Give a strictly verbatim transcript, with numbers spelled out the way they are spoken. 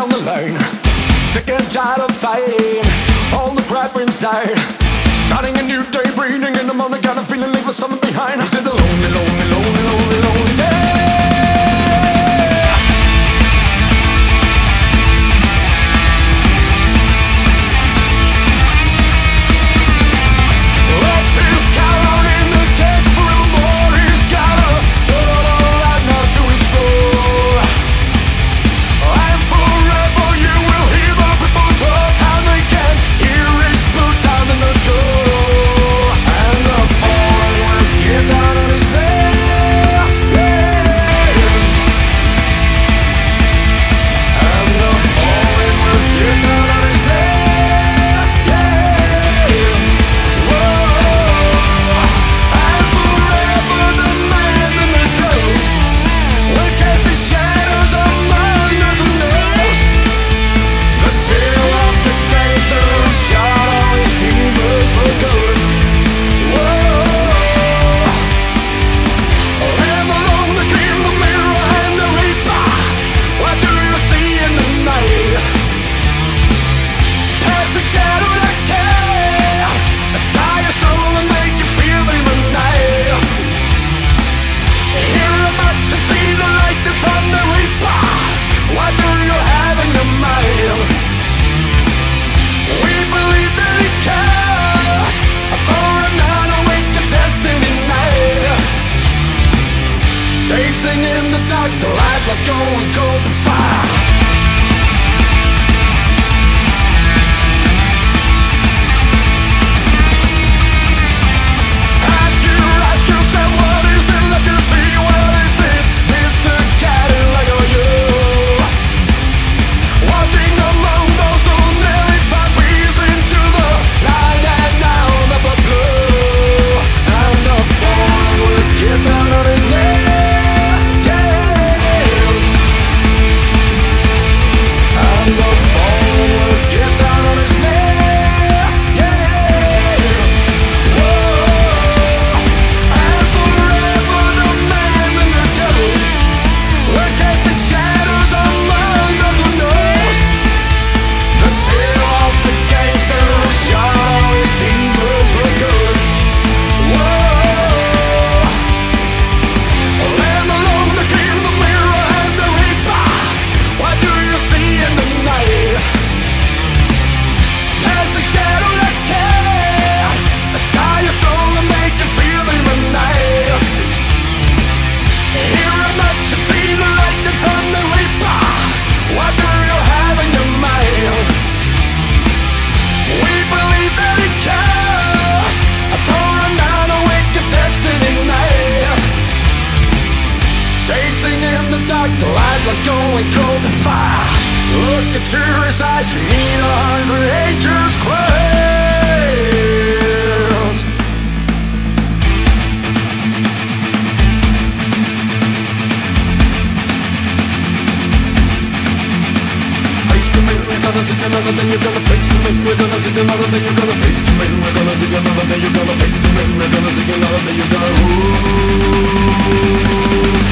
down the line. Sick and tired of fighting all the crap inside. Starting a new day, breathing in the morning, got a feeling leaving something behind. Is it a lonely, lonely, lonely, lonely, lonely day? We're gonna fix the man, we're gonna sing another thing, you're gonna ooh.